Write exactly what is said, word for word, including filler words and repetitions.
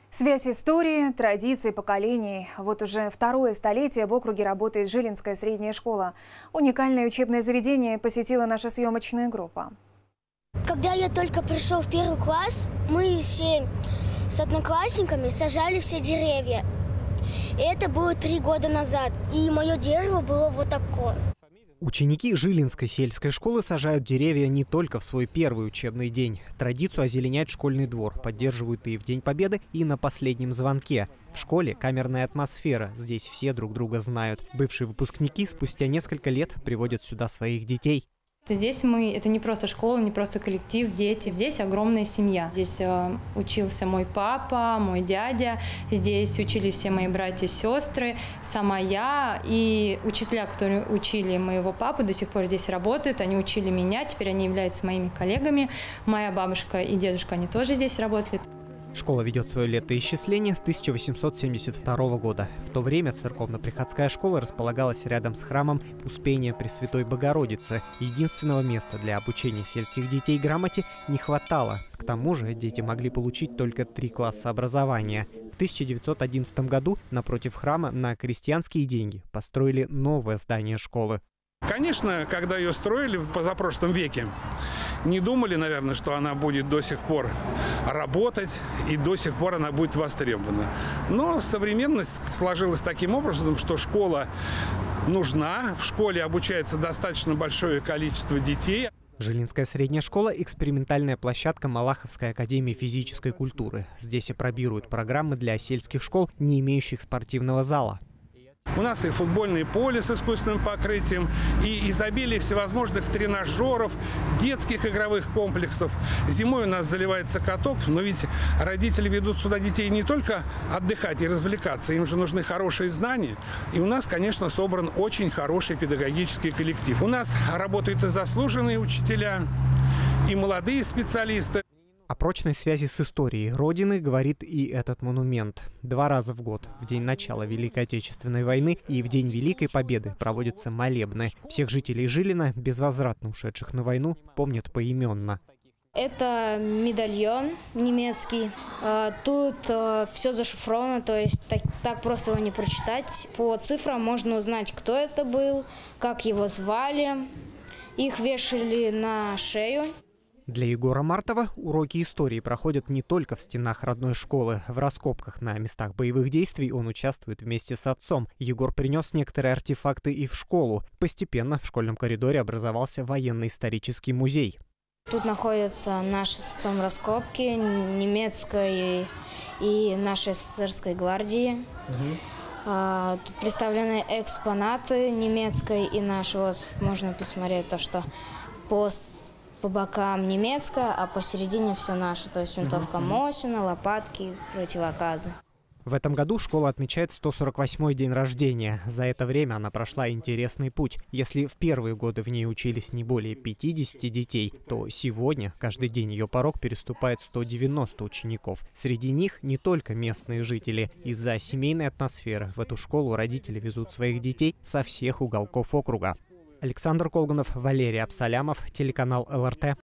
Связь истории, традиций, поколений. Вот уже второе столетие в округе работает Жилинская средняя школа. Уникальное учебное заведение посетила наша съемочная группа. Когда я только пришел в первый класс, мы все с одноклассниками сажали все деревья. И это было три года назад. И мое дерево было вот такое. Ученики Жилинской сельской школы сажают деревья не только в свой первый учебный день. Традицию озеленять школьный двор поддерживают и в День Победы, и на последнем звонке. В школе камерная атмосфера, здесь все друг друга знают. Бывшие выпускники спустя несколько лет приводят сюда своих детей. Здесь мы, это не просто школа, не просто коллектив, дети. Здесь огромная семья. Здесь э, учился мой папа, мой дядя. Здесь учились все мои братья и сестры, сама я. И учителя, которые учили моего папу, до сих пор здесь работают. Они учили меня, теперь они являются моими коллегами. Моя бабушка и дедушка, они тоже здесь работали. Школа ведет свое летоисчисление с тысяча восемьсот семьдесят второго года. В то время церковно-приходская школа располагалась рядом с храмом Успения Пресвятой Богородицы. Единственного места для обучения сельских детей грамоте не хватало. К тому же дети могли получить только три класса образования. В тысяча девятьсот одиннадцатом году напротив храма на крестьянские деньги построили новое здание школы. Конечно, когда ее строили в позапрошлом веке, не думали, наверное, что она будет до сих пор работать и до сих пор она будет востребована. Но современность сложилась таким образом, что школа нужна, в школе обучается достаточно большое количество детей. Жилинская средняя школа – экспериментальная площадка Малаховской академии физической культуры. Здесь опробируют программы для сельских школ, не имеющих спортивного зала. У нас и футбольное поле с искусственным покрытием, и изобилие всевозможных тренажеров, детских игровых комплексов. Зимой у нас заливается каток, но ведь родители ведут сюда детей не только отдыхать и развлекаться, им же нужны хорошие знания. И у нас, конечно, собран очень хороший педагогический коллектив. У нас работают и заслуженные учителя, и молодые специалисты. О прочной связи с историей Родины говорит и этот монумент. Два раза в год, в день начала Великой Отечественной войны и в День Великой Победы, проводятся молебны. Всех жителей Жилина, безвозвратно ушедших на войну, помнят поименно. Это медальон немецкий. Тут все зашифровано, то есть так, так просто его не прочитать. По цифрам можно узнать, кто это был, как его звали. Их вешали на шею. Для Егора Мартова уроки истории проходят не только в стенах родной школы. В раскопках на местах боевых действий он участвует вместе с отцом. Егор принес некоторые артефакты и в школу. Постепенно в школьном коридоре образовался военно-исторический музей. Тут находятся наши с отцом раскопки немецкой и нашей эсэсэрской гвардии. Угу. Тут представлены экспонаты немецкой и нашей. Вот можно посмотреть то, что пост по бокам немецкая, а посередине все наше. То есть винтовка Мосина, лопатки, противоказы. В этом году школа отмечает сто сорок восьмой день рождения. За это время она прошла интересный путь. Если в первые годы в ней учились не более пятидесяти детей, то сегодня каждый день ее порог переступает сто девяносто учеников. Среди них не только местные жители. Из-за семейной атмосферы в эту школу родители везут своих детей со всех уголков округа. Александр Колганов, Валерий Абсалямов, телеканал эл эр тэ.